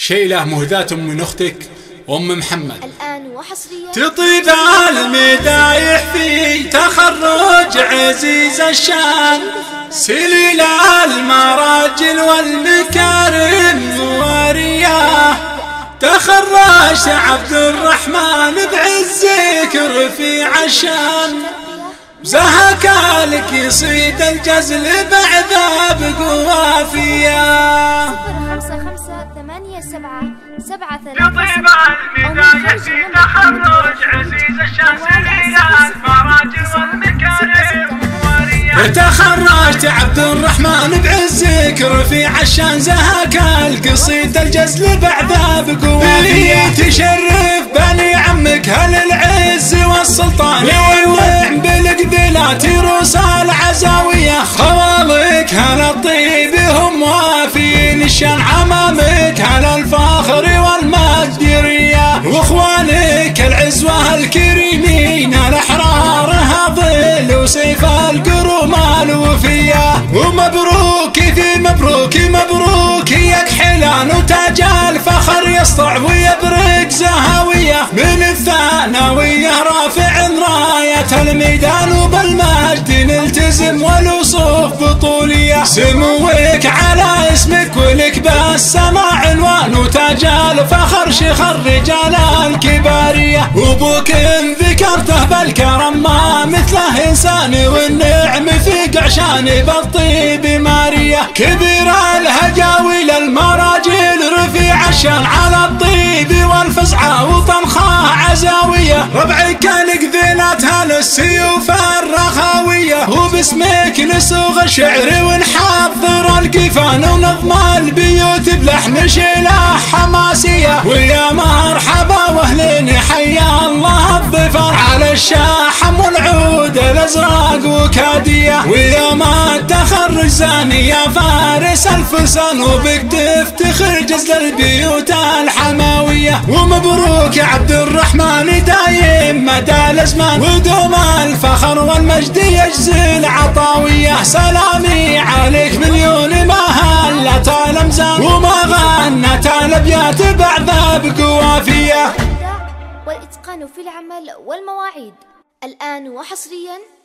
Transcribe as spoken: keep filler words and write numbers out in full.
شيلة مهداة من أختك أم محمد. الآن وحصريا تطيب المدايح في تخرج عزيز الشان، سليل المراجل والمكارم ورياه. تخرجت عبد الرحمن بعزك رفيع الشان، زهك لك يصيد الجزل بعذاب قوافيه. خمسة خمسة ثمانية سبعة سبعة ثلاثة. يطيب المدايح في تخرج عزيز الشان، سليل المراجل والمكارم ورياه. تخرجت عبد الرحمن بعزك رفيع الشان، زهك القصيد الجزل بعذاب قوافيه. تشرف بني عمك هل العز والسلطان، والنعم بالقبلات روس العزاوية. خوالك هل الطيب هم وافين الشان، عمامك هل الفخر والمقدرية. واخوانك العزوة الكريمين الأحرار هظل وسيف القروم الوفية. ومبروك في مبروك مبروك يا كحلان، وتاج الفخر يسطع ويبرق زهاوية. من الثانوية رافع راية الميدان، وبالمجد نلتزم والوصوف بطولية. سموك على اسمك ولك بالسماع عنوان، وتاج الفخر شيخ الرجال الكبارية. وابوك ان ذكرته بالكرم ما مثله انسان، والنعم في قعشان بالطيب مارية. كبير الهجاوي للمراجل رفيع الشان، على الطيب والفزعة وطنخاه عزاوية. ربعك لقذيناتها للسيوف الرخاوية، وباسمك نسوغ الشعر ونحضر القفان، ونظم البيوت بلحن شيله حماسية. ويا مرحبا واهلين حيا الله الضفر، على الشاحم والعود الازرق وكادية. ويا ما التخرج زاني يا فارس الفرسان، وبك تفتخر جزل البيوت الحماوية. ومبروك يا عبد الرحمن دايم مدى الازمان، ودوم الفخر والمجد يجزي العطاوية. سلامي عليك مليون ما هلت الامزان، وما غنت الابيات بعذاب قوافيه. والإتقان في العمل والمواعيد. الآن وحصريا